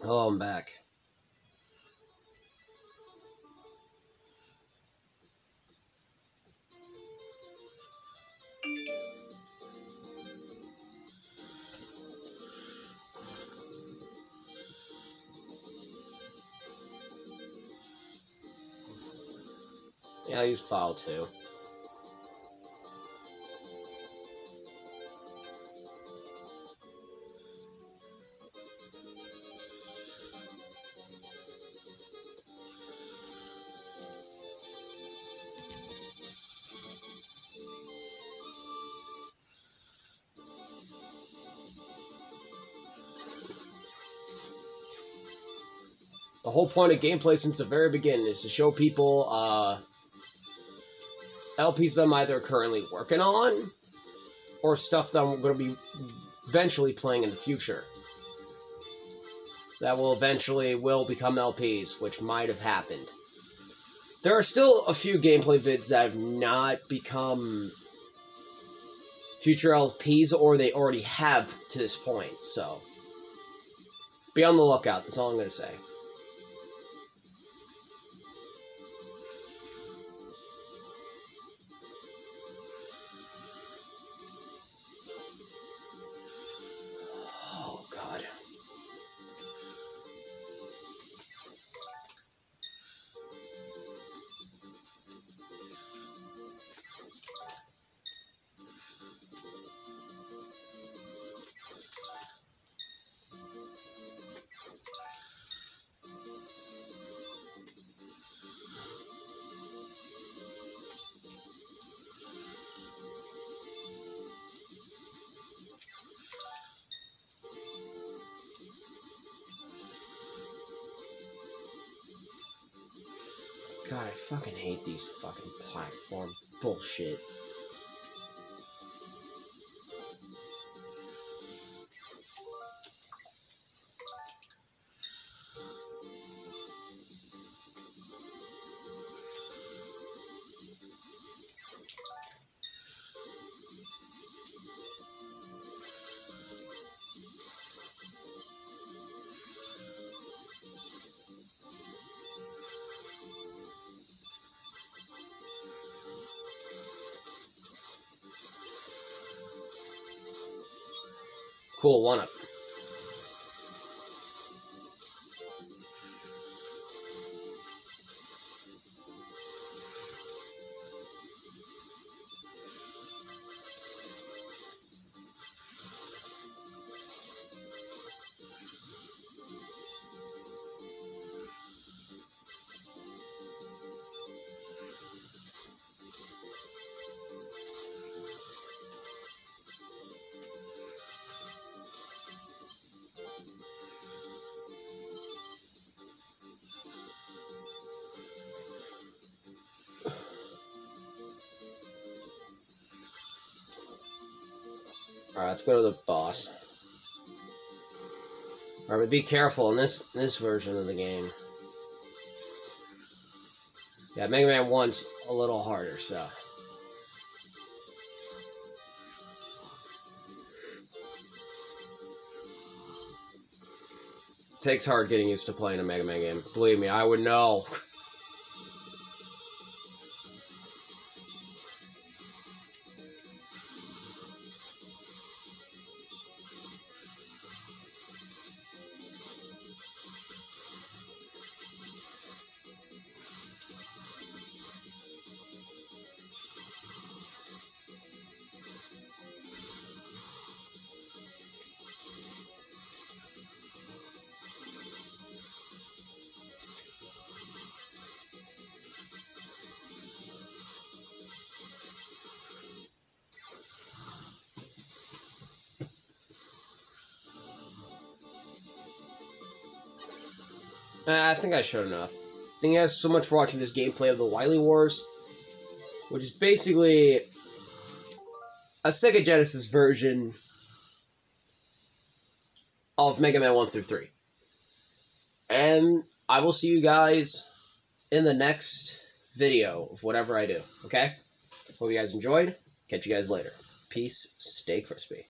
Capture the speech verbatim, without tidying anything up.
Oh, I'm back. Yeah, I use file too. The whole point of gameplay since the very beginning is to show people uh, L Ps I'm either currently working on or stuff that I'm going to be eventually playing in the future. That will eventually will become L Ps, which might have happened. There are still a few gameplay vids that have not become future L Ps, or they already have to this point, so be on the lookout, that's all I'm going to say. Oh, God. God, I fucking hate these fucking platform bullshit. Cool, one up. Alright, let's go to the boss. Alright, but be careful in this this version of the game. Yeah, Mega Man one's a little harder, so. Takes hard getting used to playing a Mega Man game. Believe me, I would know. Uh, I think I showed enough. Thank you guys so much for watching this gameplay of the Wily Wars, which is basically a Sega Genesis version of Mega Man one through three. And I will see you guys in the next video of whatever I do, okay? Hope you guys enjoyed. Catch you guys later. Peace. Stay crispy.